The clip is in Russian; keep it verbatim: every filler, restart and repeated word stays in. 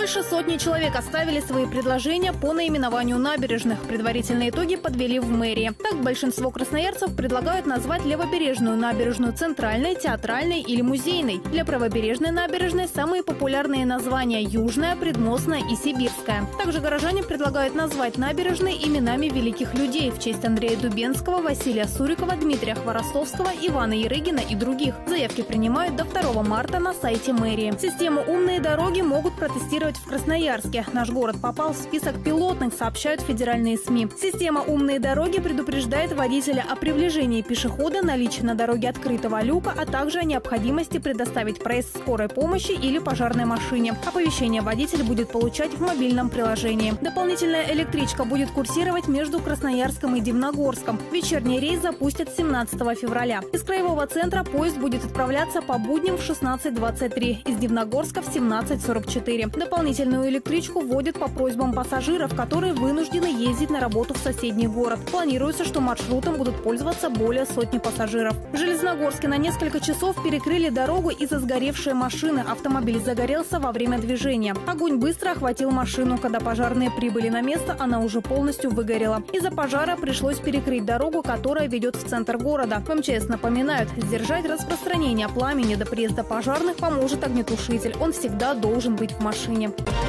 Больше сотни человек оставили свои предложения по наименованию набережных. Предварительные итоги подвели в мэрии. Так, большинство красноярцев предлагают назвать левобережную набережную центральной, театральной или музейной. Для правобережной набережной самые популярные названия – Южная, Предмостная и Сибирская. Также горожане предлагают назвать набережные именами великих людей в честь Андрея Дубенского, Василия Сурикова, Дмитрия Хворостовского, Ивана Ярыгина и других. Заявки принимают до второго марта на сайте мэрии. Систему «Умные дороги» могут протестировать в Красноярске. Наш город попал в список пилотных, сообщают федеральные СМИ. Система «Умные дороги» предупреждает водителя о приближении пешехода, наличии на дороге открытого люка, а также о необходимости предоставить проезд скорой помощи или пожарной машине. Оповещение водитель будет получать в мобильном приложении. Дополнительная электричка будет курсировать между Красноярском и Дивногорском. Вечерний рейс запустят семнадцатого февраля. Из краевого центра поезд будет отправляться по будням в шестнадцать двадцать три, из Дивногорска в семнадцать сорок четыре. Дополнительную электричку вводят по просьбам пассажиров, которые вынуждены ездить на работу в соседний город. Планируется, что маршрутом будут пользоваться более сотни пассажиров. В Железногорске на несколько часов перекрыли дорогу из-за сгоревшей машины. Автомобиль загорелся во время движения. Огонь быстро охватил машину. Когда пожарные прибыли на место, она уже полностью выгорела. Из-за пожара пришлось перекрыть дорогу, которая ведет в центр города. В МЧС напоминают, сдержать распространение пламени до приезда пожарных поможет огнетушитель. Он всегда должен быть в машине.